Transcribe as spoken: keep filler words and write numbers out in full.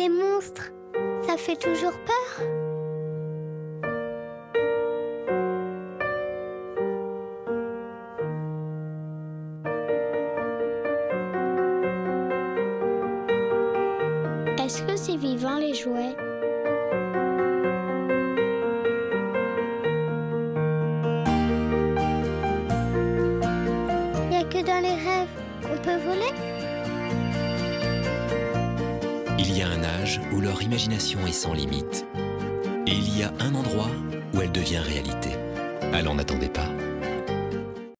Les monstres, ça fait toujours peur? Est-ce que c'est vivant, les jouets? Il n'y a que dans les rêves qu'on peut voler? Il y a un âge où leur imagination est sans limite. Et il y a un endroit où elle devient réalité. Alors n'attendez pas.